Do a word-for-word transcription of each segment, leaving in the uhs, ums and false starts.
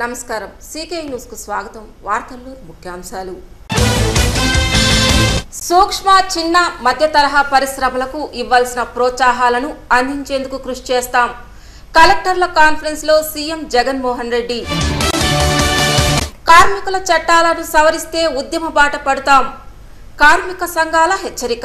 నమస్కారం CK news కు స్వాగతం వార్తల్లో ముఖ్యాంశాలు సూక్ష్మ చిన్న మధ్య తరహా పరిశ్రమలకు ఇవ్వాల్సిన ప్రోత్సాహాలను అందించేందుకు కృషి చేస్తాం కలెక్టర్ల కాన్ఫరెన్స్ లో సీఎం జగన్మోహన్ రెడ్డి కార్మికుల చట్టాలను సవరిస్తే ఉద్యమ బాట పడతాం కార్మిక సంఘాల హెచ్చరిక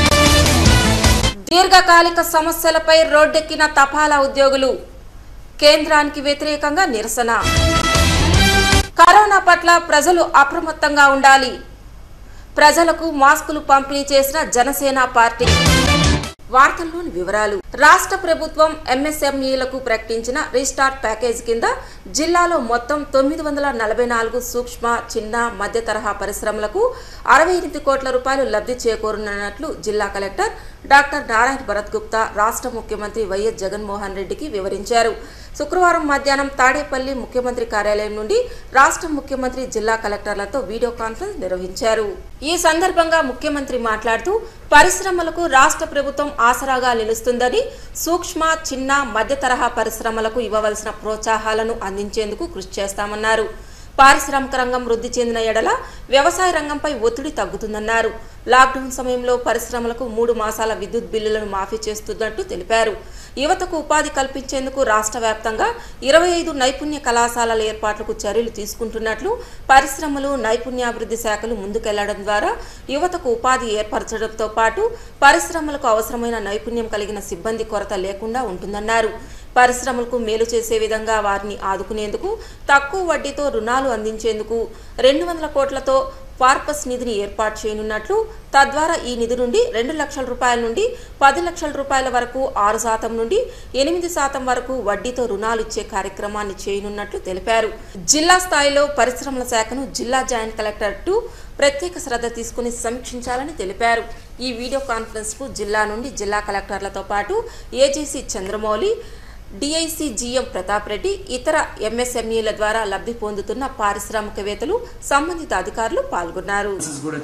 దీర్ఘకాలిక సమస్యలపై రోడ్డెక్కిన తపాలా ఉద్యోగులు కేంద్రానికి వ్యతిరేకంగా నిరసన కరోనా పట్ల ప్రజలు అప్రమత్తంగా ఉండాలి ప్రజలకు మాస్కులు పంపిణీ చేసిన జనసేన పార్టీ వార్తల్లోని వివరాలు రాష్ట్ర ప్రభుత్వం ఎంఎస్ఎంఈలకు ప్రకటించిన రీస్టార్ట్ ప్యాకేజ్ కింద జిల్లాలో మొత్తం తొమ్మిది వందల నలభై నాలుగు సూక్ష్మ చిన్న మధ్య తరహా పరిశ్రమలకు అరవై ఎనిమిది కోట్ల రూపాయలు లబ్ధి చేకూరనున్నట్లు జిల్లా కలెక్టర్ డాక్టర్ నారాయణ భరత్ గుప్తా రాష్ట్ర ముఖ్యమంత్రి వైఎస్ జగన్మోహన్ రెడ్డికి వివరించారు శుక్రవారం మధ్యాహ్నం తాడేపల్లి ముఖ్యమంత్రి కార్యాలయం నుండి రాష్ట్ర ముఖ్యమంత్రి జిల్లా కలెక్టర్లతో వీడియో కాన్ఫరెన్స్ నిర్వహించారు ఈ సందర్భంగా ముఖ్యమంత్రి మాట్లాడుతూ పరిశ్రమలకు రాష్ట్ర ప్రభుత్వం ఆసరాగా నిలుస్తుందని సూక్ష్మ చిన్న మధ్య తరహా పరిశ్రమలకు ఇవ్వవలసిన ప్రోత్సాహాలను అందించేందుకు కృషి చేస్తామన్నారు పారిశ్రామిక రంగం వృద్ధి చెందిన ఎడల వ్యవసాయ రంగంపై ఒత్తిడి తగ్గుతుందన్నారు లాక్డౌన్ సమయంలో పరిశ్రమలకు మూడు మాసాల విద్యుత్ బిల్లులను మాఫీ చేస్తున్నట్టు తెలిపారు యువతకు ఉపాధి కల్పించేందుకు రాష్ట్ర వ్యాప్తంగా ఇరవై ఐదు నైపుణ్య కళాశాలల ఏర్పాట్లకు చర్యలు తీసుకుంటున్నట్లు పరిశ్రమలు నైపుణ్యాభివృద్ధి శాఖలు ముందుకెళ్లడం ద్వారా యువతకు ఉపాధి ఏర్పరచడంతో పాటు పరిశ్రమలకు అవసరమైన నైపుణ్యం కలిగిన సిబ్బంది కొరత లేకుండా ఉంటుందన్నారు పరిశ్రమలకు మేలు చేసే విధంగా వారిని ఆదుకునేందుకు తక్కువ వడ్డీతో రుణాలు అందించేందుకు రెండు వందల కోట్లతో పార్పస్ నిధిని ఏర్పాటు చేయనున్నట్లు తద్వారా ఈ నిధి నుండి రెండు లక్షల రూపాయల నుండి పది లక్షల రూపాయల వరకు ఆరు శాతం నుండి ఎనిమిది శాతం వరకు వడ్డీతో రుణాలు ఇచ్చే కార్యక్రమాన్ని చేయనున్నట్లు తెలిపారు జిల్లా స్థాయిలో పరిశ్రమల శాఖను జిల్లా జాయింట్ కలెక్టర్ టు ప్రత్యేక శ్రద్ధ తీసుకుని సమీక్షించాలని తెలిపారు ఈ వీడియో కాన్ఫరెన్స్ కు జిల్లా నుండి జిల్లా కలెక్టర్లతో పాటు AGC Chandramouli DIC GM Pratap Reddy ఇతర ఎంఎస్ఎంఈల ద్వారా లబ్ధి పొందుతున్న పారిశ్రామికవేత్తలు సంబంధిత అధికారులు పాల్గొన్నారు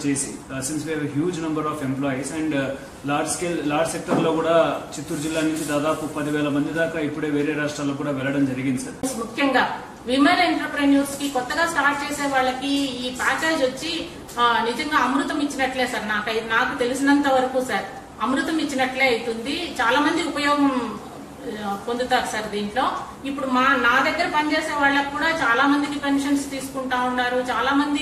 లార్జ్ స్కేల్ లార్జ్ సెక్టర్ లో కూడా చిత్తూరు జిల్లా నుంచి దాదాపు పదివేల మంది దాకా ఇప్పుడే వేరే రాష్ట్రాల్లో కూడా వెళ్ళడం జరిగింది సార్ ముఖ్యంగా విమెన్ ఎంటర్ప్రెన్యూర్స్ కి కొత్తగా స్టార్ట్ చేసే వాళ్ళకి ఈ ప్యాకేజ్ వచ్చి నిజంగా అమృతం ఇచ్చినట్లే సార్ నాకు నాకు తెలిసినంత వరకు సార్ అమృతం ఇచ్చినట్లే అవుతుంది చాలా మంది ఉపయోగం పొందుతారు సార్ దీంట్లో ఇప్పుడు మా నా దగ్గర పనిచేసే వాళ్ళకు కూడా చాలా మందికి పెన్షన్స్ తీసుకుంటా ఉన్నారు చాలా మంది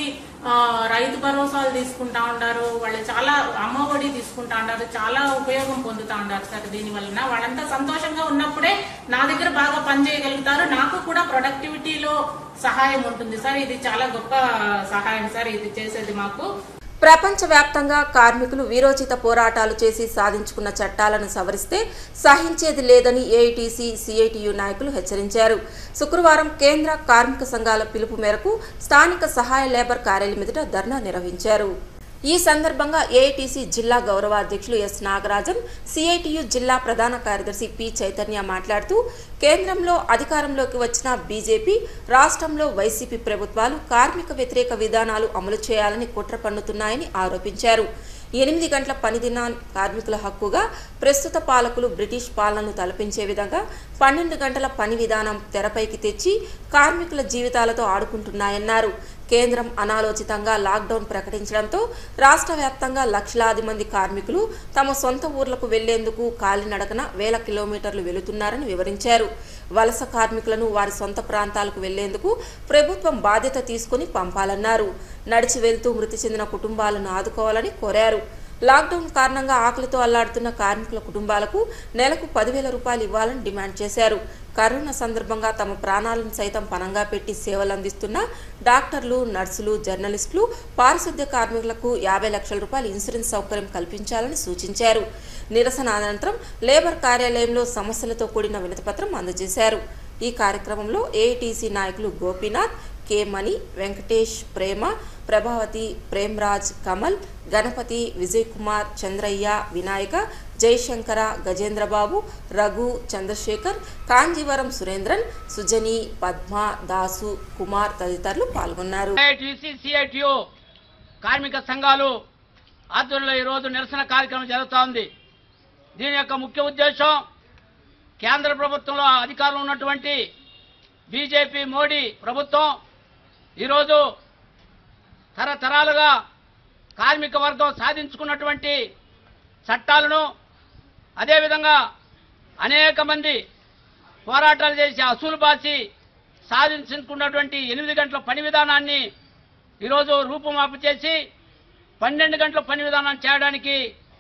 రైతు భరోసాలు తీసుకుంటా ఉన్నారు వాళ్ళు చాలా అమ్మఒడి తీసుకుంటా ఉన్నారు చాలా ఉపయోగం పొందుతా ఉన్నారు సార్ దీని వలన వాళ్ళంతా సంతోషంగా ఉన్నప్పుడే నా దగ్గర బాగా పనిచేయగలుగుతారు నాకు కూడా ప్రొడక్టివిటీలో సహాయం ఉంటుంది సార్ ఇది చాలా గొప్ప సహాయం సార్ ఇది చేసేది మాకు ప్రపంచవ్యాప్తంగా కార్మికులు వీరోచిత పోరాటాలు చేసి సాధించుకున్న చట్టాలను సవరిస్తే సహించేది లేదని ఏఐటీసీ సిఐటియు నాయకులు హెచ్చరించారు శుక్రవారం కేంద్ర కార్మిక సంఘాల పిలుపు మేరకు స్థానిక సహాయ లేబర్ కార్యాలయం ఎదుట ధర్నా నిర్వహించారు ఈ సందర్భంగా ఏఐటీసీ జిల్లా గౌరవాధ్యక్షులు ఎస్ నాగరాజన్ సిఐటియు జిల్లా ప్రధాన కార్యదర్శి పి చైతన్య మాట్లాడుతూ కేంద్రంలో అధికారంలోకి వచ్చిన బీజేపీ రాష్ట్రంలో వైసీపీ ప్రభుత్వాలు కార్మిక వ్యతిరేక విధానాలు అమలు చేయాలని కుట్ర పన్నుతున్నాయని ఆరోపించారు ఎనిమిది గంటల పని దిన కార్మికుల హక్కుగా ప్రస్తుత పాలకులు బ్రిటిష్ పాలనను తలపించే విధంగా పన్నెండు గంటల పని విధానం తెరపైకి తెచ్చి కార్మికుల జీవితాలతో ఆడుకుంటున్నాయన్నారు కేంద్రం అనాలోచితంగా లాక్డౌన్ ప్రకటించడంతో రాష్ట్ర వ్యాప్తంగా లక్షలాది మంది కార్మికులు తమ సొంత ఊర్లకు వెళ్లేందుకు కాలినడకన వేల కిలోమీటర్లు వెళుతున్నారని వివరించారు వలస కార్మికులను వారి సొంత ప్రాంతాలకు వెళ్లేందుకు ప్రభుత్వం బాధ్యత తీసుకుని పంపాలన్నారు నడిచి వెళ్తూ మృతి చెందిన కుటుంబాలను ఆదుకోవాలని కోరారు లాక్డౌన్ కారణంగా ఆకలితో అల్లాడుతున్న కార్మికుల కుటుంబాలకు నెలకు పదివేల రూపాయలు ఇవ్వాలని డిమాండ్ చేశారు కరోనా సందర్భంగా తమ ప్రాణాలను సైతం పణంగా పెట్టి సేవలు అందిస్తున్న డాక్టర్లు నర్సులు జర్నలిస్టులు పారిశుద్ధ్య కార్మికులకు యాభై లక్షల రూపాయల ఇన్సూరెన్స్ సౌకర్యం కల్పించాలని సూచించారు నిరసన అనంతరం లేబర్ కార్యాలయంలో సమస్యలతో కూడిన వినతిపత్రం అందజేశారు ఈ కార్యక్రమంలో ఏఐటీసీ నాయకులు గోపీనాథ్ కే మణి వెంకటేష్ ప్రేమ ప్రభావతి ప్రేమ్రాజ్ కమల్ గణపతి విజయ్ కుమార్ చంద్రయ్య వినాయక జయశంకర గజేంద్రబాబు రఘు చంద్రశేఖర్ కాంజీవరం సురేంద్రన్ సుజని పద్మ దాసు కుమార్ తదితరులు పాల్గొన్నారు కార్మిక సంఘాలు ఆధ్వర్యంలో ఈ రోజు నిరసన కార్యక్రమం జరుగుతోంది దీని యొక్క ముఖ్య ఉద్దేశం కేంద్ర ప్రభుత్వంలో అధికారంలో ఉన్నటువంటి బీజేపీ మోడీ ప్రభుత్వం ఈరోజు తరతరాలుగా కార్మిక వర్గం సాధించుకున్నటువంటి చట్టాలను అదేవిధంగా అనేక మంది పోరాటాలు చేసి అసూలు బాసి సాధించుకున్నటువంటి ఎనిమిది గంటల పని విధానాన్ని ఈరోజు రూపుమాపు చేసి పన్నెండు గంటల పని విధానం చేయడానికి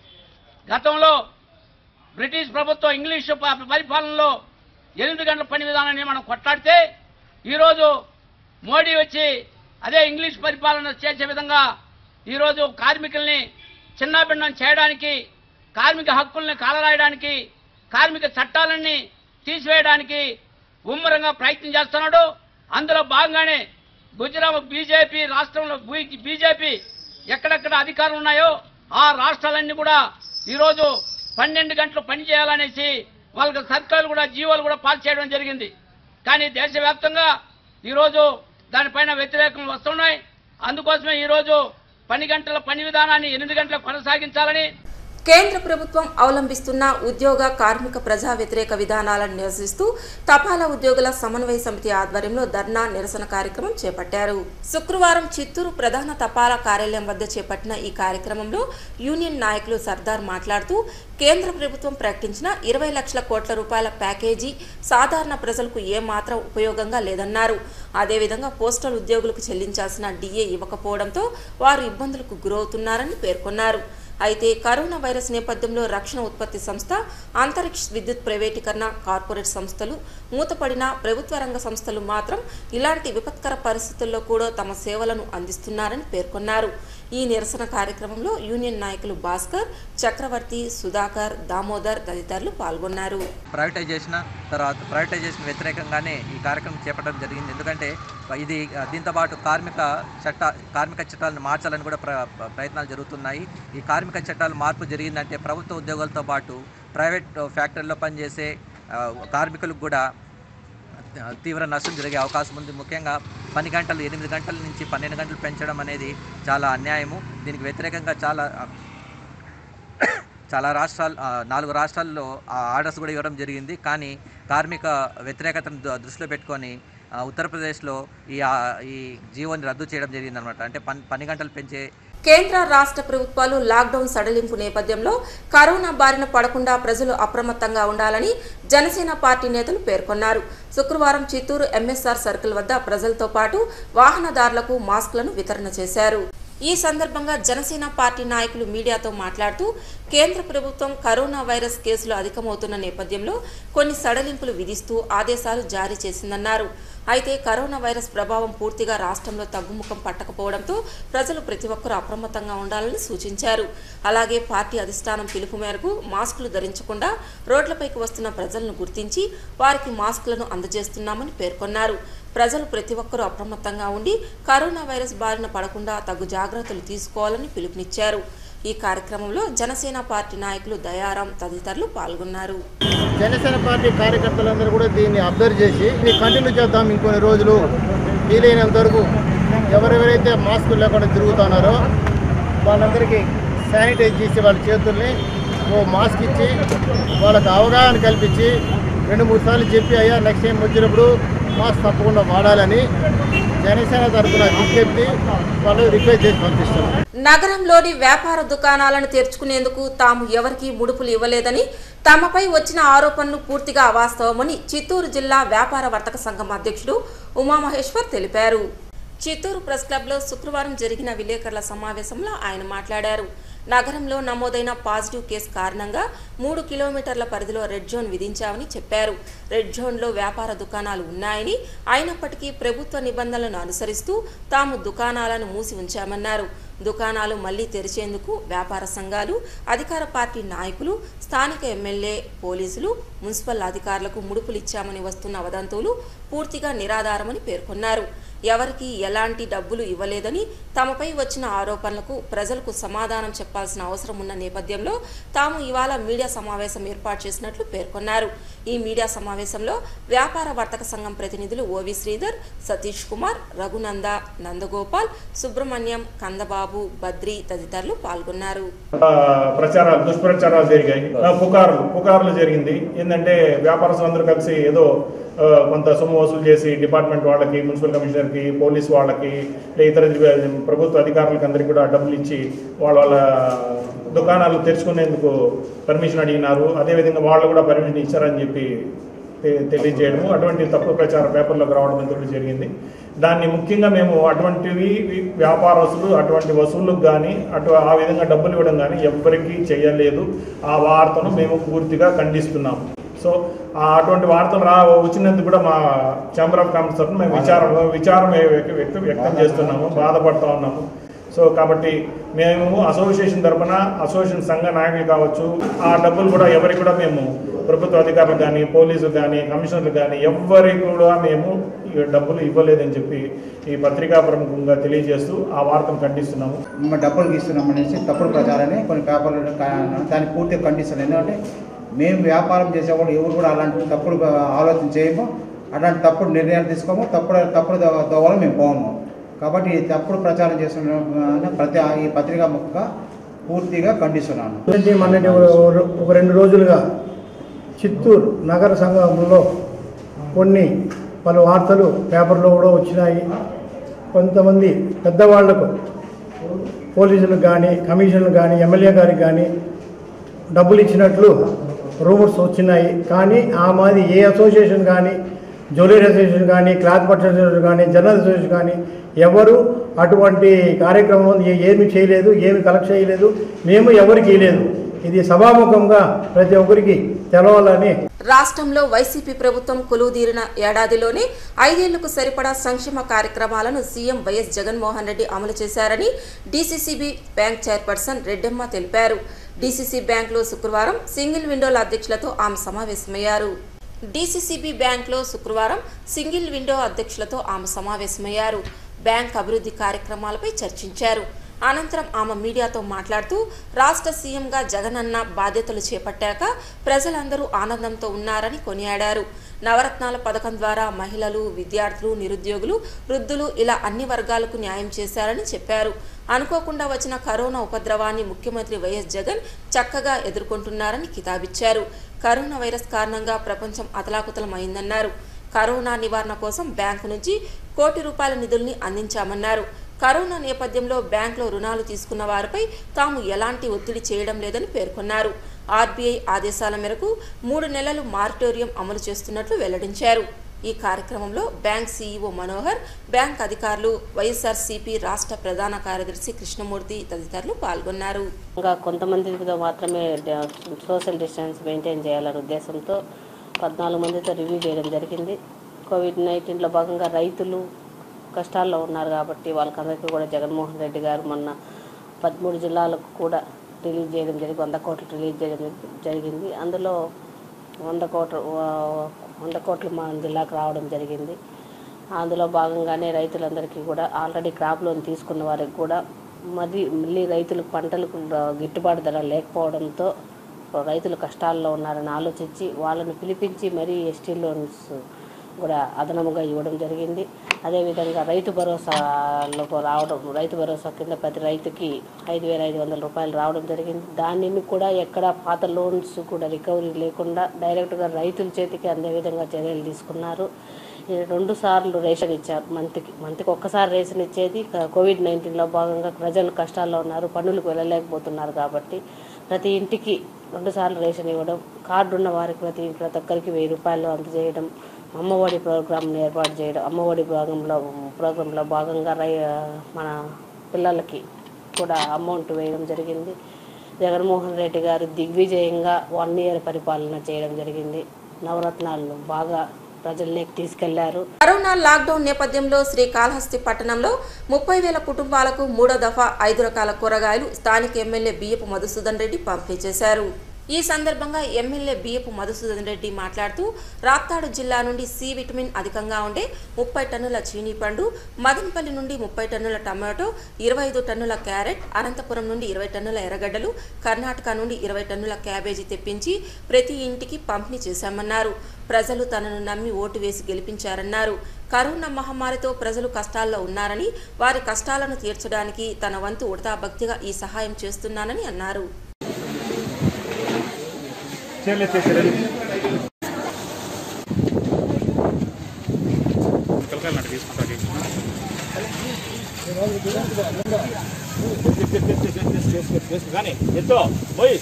గతంలో బ్రిటిష్ ప్రభుత్వం ఇంగ్లీషు పరిపాలనలో ఎనిమిది గంటల పని విధానాన్ని మనం కొట్లాడితే ఈరోజు మోడీ వచ్చి అదే ఇంగ్లీష్ పరిపాలన చేసే విధంగా ఈరోజు కార్మికుల్ని చిన్నాభిన్నం చేయడానికి, కార్మిక హక్కుల్ని కాలరాయడానికి, కార్మిక చట్టాలన్నీ తీసివేయడానికి ముమ్మరంగా ప్రయత్నం చేస్తున్నాడు. అందులో భాగంగానే గుజరాత్ బీజేపీ రాష్ట్రంలో బీజేపీ ఎక్కడెక్కడ అధికారులు ఉన్నాయో ఆ రాష్ట్రాలన్నీ కూడా ఈరోజు పన్నెండు గంటలు పని చేయాలనేసి వాళ్ళకి సర్కారులు కూడా జీవోలు కూడా పాస్ చేయడం జరిగింది. కానీ దేశవ్యాప్తంగా ఈరోజు దానిపైన వ్యతిరేకం వస్తున్నాయి. అందుకోసమే ఈరోజు పని గంటల పని విధానాన్ని ఎనిమిది గంటలకు కొనసాగించాలని కేంద్ర ప్రభుత్వం అవలంబిస్తున్న ఉద్యోగ కార్మిక ప్రజా వ్యతిరేక విధానాలను నిరసిస్తూ తపాలా ఉద్యోగుల సమన్వయ సమితి ఆధ్వర్యంలో ధర్నా నిరసన కార్యక్రమం చేపట్టారు. శుక్రవారం చిత్తూరు ప్రధాన తపాలా కార్యాలయం వద్ద చేపట్టిన ఈ కార్యక్రమంలో యూనియన్ నాయకులు సర్దార్ మాట్లాడుతూ కేంద్ర ప్రభుత్వం ప్రకటించిన ఇరవై లక్షల కోట్ల రూపాయల ప్యాకేజీ సాధారణ ప్రజలకు ఏమాత్రం ఉపయోగంగా లేదన్నారు. అదేవిధంగా పోస్టల్ ఉద్యోగులకు చెల్లించాల్సిన డిఏ ఇవ్వకపోవడంతో వారు ఇబ్బందులకు గురవుతున్నారని పేర్కొన్నారు. అయితే కరోనా వైరస్ నేపథ్యంలో రక్షణ ఉత్పత్తి సంస్థ, అంతరిక్ష విద్యుత్ ప్రైవేటీకరణ, కార్పొరేట్ సంస్థలు మూతపడిన ప్రభుత్వ రంగ సంస్థలు మాత్రం ఇలాంటి విపత్కర పరిస్థితుల్లో కూడా తమ సేవలను అందిస్తున్నారని పేర్కొన్నారు. ఈ నిరసన కార్యక్రమంలో యూనియన్ నాయకులు భాస్కర్, చక్రవర్తి, సుధాకర్, దామోదర్ తదితరులు పాల్గొన్నారు. ప్రైవేటైజేషన్ తర్వాత ప్రైవేటైజేషన్ వ్యతిరేకంగానే ఈ కార్యక్రమం చేపట్టడం జరిగింది. ఎందుకంటే ఇది దీంతో పాటు కార్మిక చట్ట కార్మిక చట్టాలను మార్చాలని కూడా ప్ర ప్రయత్నాలు జరుగుతున్నాయి. ఈ కార్మిక చట్టాలు మార్పు జరిగిందంటే ప్రభుత్వ ఉద్యోగులతో పాటు ప్రైవేట్ ఫ్యాక్టరీలో పనిచేసే కార్మికులకు కూడా తీవ్ర నష్టం జరిగే అవకాశం ఉంది. ముఖ్యంగా పని గంటలు ఎనిమిది గంటల నుంచి పన్నెండు గంటలు పెంచడం అనేది చాలా అన్యాయము. దీనికి వ్యతిరేకంగా చాలా చాలా రాష్ట్రాలు నాలుగు రాష్ట్రాల్లో ఆర్డర్స్ కూడా ఇవ్వడం జరిగింది. కానీ కార్మిక వ్యతిరేకతను దృష్టిలో పెట్టుకొని ఉత్తరప్రదేశ్లో ఈ ఈ జీవోని రద్దు చేయడం జరిగిందనమాట. అంటే పని పని గంటలు పెంచే కేంద్ర రాష్ట్ర ప్రభుత్వాలు లాక్డౌన్ సడలింపు నేపథ్యంలో కరోనా బారిన పడకుండా ప్రజలు అప్రమత్తంగా ఉండాలని జనసేన పార్టీ నేతలు పేర్కొన్నారు. శుక్రవారం చిత్తూరు ఎంఎస్ఆర్ సర్కిల్ వద్ద ప్రజలతో పాటు వాహనదారులకు మాస్కులను వితరణ చేశారు. ఈ సందర్భంగా జనసేన పార్టీ నాయకులు మీడియాతో మాట్లాడుతూ కేంద్ర ప్రభుత్వం కరోనా వైరస్ కేసులు అధికమవుతున్న నేపథ్యంలో కొన్ని సడలింపులు విధిస్తూ ఆదేశాలు జారీ చేసిందన్నారు. అయితే కరోనా వైరస్ ప్రభావం పూర్తిగా రాష్ట్రంలో తగ్గుముఖం పట్టకపోవడంతో ప్రజలు ప్రతి ఒక్కరూ అప్రమత్తంగా ఉండాలని సూచించారు. అలాగే పార్టీ అధిష్టానం పిలుపు మేరకు మాస్కులు ధరించకుండా రోడ్లపైకి వస్తున్న ప్రజలను గుర్తించి వారికి మాస్కులను అందజేస్తున్నామని పేర్కొన్నారు. ప్రజలు ప్రతి ఒక్కరూ అప్రమత్తంగా ఉండి కరోనా వైరస్ బారిన పడకుండా తగు జాగ్రత్తలు తీసుకోవాలని పిలుపునిచ్చారు. ఈ కార్యక్రమంలో జనసేన పార్టీ నాయకులు దయారాం తదితరులు పాల్గొన్నారు. జనసేన పార్టీ కార్యకర్తలందరూ కూడా దీన్ని అబ్జర్వ్ చేసి కంటిన్యూ చేద్దాం. ఇంకొన్ని రోజులు వీలైనంత వరకు ఎవరెవరైతే మాస్కులు లేకుండా తిరుగుతున్నారో వాళ్ళందరికీ శానిటైజ్ చేసి వాళ్ళ చేతుల్ని ఓ మాస్క్ ఇచ్చి వాళ్ళకి అవగాహన కల్పించి రెండు మూడు సార్లు చెప్పి అయ్యా నెక్స్ట్ టైం వచ్చినప్పుడు మాస్క్ తప్పకుండా వాడాలని జనసేన తరఫున విజ్ఞప్తి వాళ్ళు రిక్వెస్ట్ చేసి పంపిస్తారు. నగరంలోని వ్యాపార దుకాణాలను తెరుచుకునేందుకు తాము ఎవరికీ ముడుపులు ఇవ్వలేదని, తమపై వచ్చిన ఆరోపణలు పూర్తిగా అవాస్తవమని చిత్తూరు జిల్లా వ్యాపార వర్తక సంఘం అధ్యక్షుడు ఉమామహేశ్వర్ తెలిపారు. చిత్తూరు ప్రెస్ క్లబ్లో శుక్రవారం జరిగిన విలేకరుల సమావేశంలో ఆయన మాట్లాడారు. నగరంలో నమోదైన పాజిటివ్ కేసు కారణంగా మూడు కిలోమీటర్ల పరిధిలో రెడ్ జోన్ విధించామని చెప్పారు. రెడ్ జోన్లో వ్యాపార దుకాణాలు ఉన్నాయని, అయినప్పటికీ ప్రభుత్వ నిబంధనలను అనుసరిస్తూ తాము దుకాణాలను మూసి ఉంచామన్నారు. దుకాణాలు మళ్లీ తెరిచేందుకు వ్యాపార సంఘాలు, అధికార పార్టీ నాయకులు, స్థానిక ఎమ్మెల్యే, పోలీసులు, మున్సిపల్ అధికారులకు ముడుపులిచ్చామని వస్తున్న వదంతులు పూర్తిగా నిరాధారమని పేర్కొన్నారు. ఎవరికి ఎలాంటి డబ్బులు ఇవ్వలేదని, తమపై వచ్చిన ఆరోపణలకు ప్రజలకు సమాధానం చెప్పాల్సిన అవసరం ఉన్న నేపథ్యంలో తాము ఇవాళ మీడియా సమావేశం ఏర్పాటు చేసినట్లు పేర్కొన్నారు. ఈ మీడియా సమావేశంలో వ్యాపార వర్తక సంఘం ప్రతినిధులు ఓవి శ్రీధర్, సతీష్ కుమార్, రఘునంద, నందగోపాల్, సుబ్రహ్మణ్యం, కందబాబు, బద్రి తదితరులు పాల్గొన్నారు. ప్రచారాలు దుష్ప్రచారాలు జరిగాయి, పుకార్లు పుకార్లు జరిగింది. ఏంటంటే వ్యాపారస్తులందరూ కలిసి ఏదో కొంత సొమ్ము వసూలు చేసి డిపార్ట్మెంట్ వాళ్ళకి, మున్సిపల్ కమిషనర్కి, పోలీస్ వాళ్ళకి, ఇతర ప్రభుత్వ అధికారులకు అందరికీ కూడా డబ్బులు ఇచ్చి వాళ్ళ వాళ్ళ దుకాణాలు తెరుచుకునేందుకు పర్మిషన్ అడిగినారు. అదేవిధంగా వాళ్ళు కూడా పర్మిషన్ ఇచ్చారని చెప్పి తెలియజేయడము, అటువంటి తప్పుడు ప్రచారం పేపర్లోకి రావడం అంతా జరిగింది. దాన్ని ముఖ్యంగా మేము అటువంటివి వ్యాపారస్తులు అటువంటి వసూళ్ళకు కానీ అటు ఆ విధంగా డబ్బులు ఇవ్వడం కానీ ఎవ్వరికీ చేయలేదు. ఆ వార్తను మేము పూర్తిగా ఖండిస్తున్నాము. సో అటువంటి వార్తలు రా వచ్చినందుకు కూడా మా ఛాంబర్ ఆఫ్ కామర్స్ తరఫున మేము విచారం విచారం వ్యక్తం వ్యక్తం చేస్తున్నాము, బాధపడుతూ ఉన్నాము. సో కాబట్టి మేము అసోసియేషన్ తరఫున అసోసియేషన్ సంఘ నాయకులు కావచ్చు, ఆ డబ్బులు కూడా ఎవరికి కూడా మేము ప్రభుత్వ అధికారులు కానీ, పోలీసులు కానీ, కమిషనర్లు కానీ ఎవ్వరికి కూడా మేము ఈ డబ్బులు ఇవ్వలేదని చెప్పి ఈ పత్రికా ప్రముఖంగా తెలియజేస్తూ ఆ వార్తను ఖండిస్తున్నాము. మేము డబ్బులు ఇస్తున్నాం అనేసి తప్పుడు ప్రచారాన్ని కొన్ని పేపర్లు దాన్ని పూర్తిగా ఖండిస్తున్నాం. ఎందుకంటే మేము వ్యాపారం చేసేవాళ్ళు ఎవరు కూడా అలాంటి తప్పుడు ఆలోచన చేయము, అలాంటి తప్పుడు నిర్ణయాలు తీసుకోము, తప్పుడు తప్పుడు దోవలో మేము పోము. కాబట్టి తప్పుడు ప్రచారం చేస్తున్న ప్రతి ఈ పత్రికా ముఖంగా పూర్తిగా ఖండిస్తున్నాను. మొన్నటి ఒక రెండు రోజులుగా చిత్తూరు నగర సంఘంలో కొన్ని పలు వార్తలు పేపర్లో కూడా వచ్చినాయి. కొంతమంది పెద్దవాళ్లకు, పోలీసులకు కానీ, కమిషన్లకు కానీ, ఎమ్మెల్యే గారికి కానీ డబ్బులు ఇచ్చినట్లు రూమర్స్ వచ్చినాయి. కానీ ఆ మాది ఏ అసోసియేషన్ కానీ, జ్యువెలరీ అసోసియేషన్ కానీ, క్లాత్ పట్టు అసోసియేషన్ కానీ, జనరల్ అసోసియేషన్ కానీ ఎవరు అటువంటి కార్యక్రమం ఏమి చేయలేదు, ఏమి కలెక్ట్ చేయలేదు, మేము ఎవరికి ఇవ్వలేదు. ఇది సభాముఖంగా ప్రతి ఒక్కరికి తెలవాలని. రాష్ట్రంలో వైసీపీ ప్రభుత్వం కొలువుదీరిన ఏడాదిలోనే ఐదేళ్లకు సరిపడా సంక్షేమ కార్యక్రమాలను సీఎం వైఎస్ జగన్మోహన్ రెడ్డి అమలు చేశారని డీసీసీబీ బ్యాంక్ చైర్పర్సన్ రెడ్డమ్మ తెలిపారు. డీసీసీ బ్యాంక్లో శుక్రవారం సింగిల్ విండోల అధ్యక్షులతో ఆమె సమావేశమయ్యారు. డీసీసీబీ బ్యాంక్లో శుక్రవారం సింగిల్ విండో అధ్యక్షులతో ఆమె సమావేశమయ్యారు. బ్యాంక్ అభివృద్ధి కార్యక్రమాలపై చర్చించారు. అనంతరం ఆమె మీడియాతో మాట్లాడుతూ రాష్ట్ర సీఎంగా జగనన్న బాధ్యతలు చేపట్టాక ప్రజలందరూ ఆనందంతో ఉన్నారని కొనియాడారు. నవరత్నాల పథకం ద్వారా మహిళలు, విద్యార్థులు, నిరుద్యోగులు, వృద్ధులు ఇలా అన్ని వర్గాలకు న్యాయం చేశారని చెప్పారు. అనుకోకుండా వచ్చిన కరోనా ఉపద్రవాన్ని ముఖ్యమంత్రి వైఎస్ జగన్ చక్కగా ఎదుర్కొంటున్నారని కితాబిచ్చారు. కరోనా వైరస్ కారణంగా ప్రపంచం అతలాకుతలమైందన్నారు. కరోనా నివారణ కోసం బ్యాంకు నుంచి కోటి రూపాయల నిధుల్ని అందించామన్నారు. కరోనా నేపథ్యంలో బ్యాంకులో రుణాలు తీసుకున్న వారిపై తాము ఎలాంటి ఒత్తిడి చేయడం లేదని పేర్కొన్నారు. ఆర్బీఐ ఆదేశాల మేరకు మూడు నెలలు మారిటోరియం అమలు చేస్తున్నట్లు వెల్లడించారు. ఈ కార్యక్రమంలో బ్యాంక్ సీఈఓ మనోహర్, బ్యాంక్ అధికారులు, వైఎస్ఆర్సీపీ రాష్ట్ర ప్రధాన కార్యదర్శి కృష్ణమూర్తి తదితరులు పాల్గొన్నారు. ఇంకా కొంతమందితో మాత్రమే సోషల్ డిస్టెన్స్ మెయింటైన్ చేయాలనే ఉద్దేశంతో పద్నాలుగు మందితో రివ్యూ చేయడం జరిగింది. కోవిడ్ నైన్టీన్లో భాగంగా రైతులు కష్టాల్లో ఉన్నారు కాబట్టి వాళ్ళకందరికీ కూడా జగన్మోహన్ రెడ్డి గారు మొన్న పదమూడు జిల్లాలకు కూడా రిలీజ్ చేయడం జరిగింది, వంద కోట్లు రిలీజ్ చేయడం జరిగింది. అందులో వంద కోట్ల వంద కోట్లు మా జిల్లాకు రావడం జరిగింది. అందులో భాగంగానే రైతులందరికీ కూడా ఆల్రెడీ క్రాప్ లోన్ తీసుకున్న వారికి కూడా మరి మళ్ళీ రైతులకు పంటలకు గిట్టుబాటు ధర లేకపోవడంతో రైతులు కష్టాల్లో ఉన్నారని ఆలోచించి వాళ్ళని పిలిపించి మరీ ఎస్టీ లోన్స్ కూడా అదనముగా ఇవ్వడం జరిగింది. అదేవిధంగా రైతు భరోసాలకు రావడం, రైతు భరోసా కింద ప్రతి రైతుకి ఐదు వేల ఐదు వందల రూపాయలు రావడం జరిగింది. దానిని కూడా ఎక్కడ పాత లోన్స్ కూడా రికవరీ లేకుండా డైరెక్ట్గా రైతుల చేతికి అందే విధంగా చర్యలు తీసుకున్నారు. రెండు సార్లు రేషన్ ఇచ్చారు. మంత్కి మంత్కి ఒక్కసారి రేషన్ ఇచ్చేది. కోవిడ్ నైన్టీన్లో భాగంగా ప్రజలు కష్టాల్లో ఉన్నారు, పనులకు వెళ్ళలేకపోతున్నారు కాబట్టి ప్రతి ఇంటికి రెండు సార్లు రేషన్ ఇవ్వడం, కార్డు ఉన్న వారికి ప్రతి ప్రతి ఒక్కరికి వెయ్యి రూపాయలు అందజేయడం, అమ్మఒడి ప్రోగ్రాంను ఏర్పాటు చేయడం, అమ్మఒడి ప్రోగ్రాంలో ప్రోగ్రాంలో భాగంగా రై మన పిల్లలకి కూడా అమౌంట్ వేయడం జరిగింది. జగన్మోహన్ రెడ్డి గారు దిగ్విజయంగా వన్ ఇయర్ పరిపాలన చేయడం జరిగింది. నవరత్నాలను బాగా ప్రజల్లోకి తీసుకెళ్లారు. కరోనా లాక్డౌన్ నేపథ్యంలో శ్రీకాళహస్తి పట్టణంలో ముప్పై వేల కుటుంబాలకు మూడో దఫా ఐదు రకాల కూరగాయలు స్థానిక ఎమ్మెల్యే బియ్యపు మధుసూదన్ రెడ్డి పంపిణీ చేశారు. ఈ సందర్భంగా ఎమ్మెల్యే బియ్యపు మధుసూదన్ రెడ్డి మాట్లాడుతూ రాప్తాడు జిల్లా నుండి సి విటమిన్ అధికంగా ఉండే ముప్పై టన్నుల చీనీ పండు, మదనపల్లి నుండి ముప్పై టన్నుల టమాటో, ఇరవై ఐదు టన్నుల క్యారెట్, అనంతపురం నుండి ఇరవై టన్నుల ఎర్రగడ్డలు, కర్ణాటక నుండి ఇరవై టన్నుల క్యాబేజీ తెప్పించి ప్రతి ఇంటికి పంపిణీ చేశామన్నారు. ప్రజలు తనను నమ్మి ఓటు వేసి గెలిపించారన్నారు. కరోనా మహమ్మారితో ప్రజలు కష్టాల్లో ఉన్నారని, వారి కష్టాలను తీర్చడానికి తన వంతు ఉడతా భక్తిగా ఈ సహాయం చేస్తున్నానని అన్నారు. కానీ ఎంతో పోయి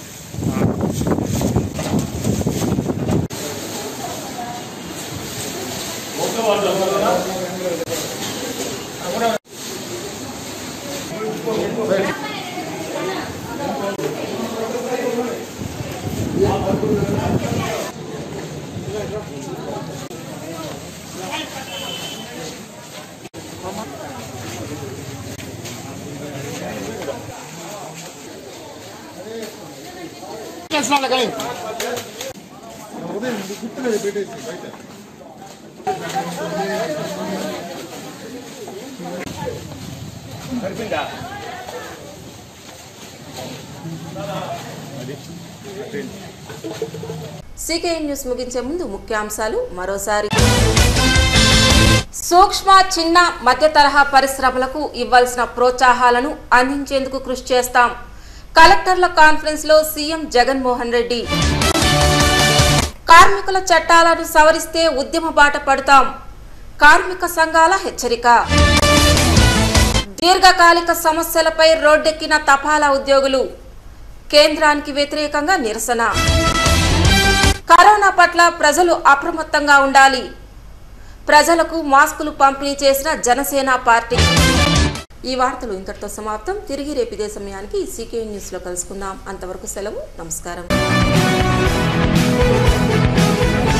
సీకేఎన్ న్యూస్ ముగించే ముందు ముఖ్యాంశాలు మరోసారి. సూక్ష్మ చిన్న మధ్య తరహా పరిశ్రమలకు ఇవ్వాల్సిన ప్రోత్సాహాలను అందించేందుకు కృషి చేస్తాం. కలెక్టర్ల కాన్ఫరెన్స్ లో సీఎం జగన్మోహన్ రెడ్డి. కార్మికుల చట్టాలను సవరిస్తే ఉద్యమ బాట పడతాం. కార్మిక సంఘాల హెచ్చరిక. దీర్ఘకాలిక సమస్యలపై రోడ్డెక్కిన తపాలా ఉద్యోగులు. కేంద్రానికి వ్యతిరేకంగా నిరసన. కరోనా పట్ల ప్రజలు అప్రమత్తంగా ఉండాలి. ప్రజలకు మాస్కులు పంపిణీ చేసిన జనసేన పార్టీ. ఈ వార్తలు ఇంతటితో సమాప్తం. తిరిగి రేపు ఇదే సమయానికి సీకేఎన్ న్యూస్ లో కలుసుకుందాం. అంతవరకు సెలవు. నమస్కారం.